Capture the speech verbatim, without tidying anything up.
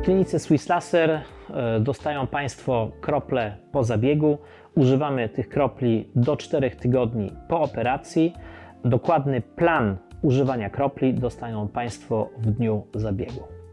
klinice Swiss Laser dostają Państwo krople po zabiegu. Używamy tych kropli do czterech tygodni po operacji. Dokładny plan używania kropli dostają Państwo w dniu zabiegu.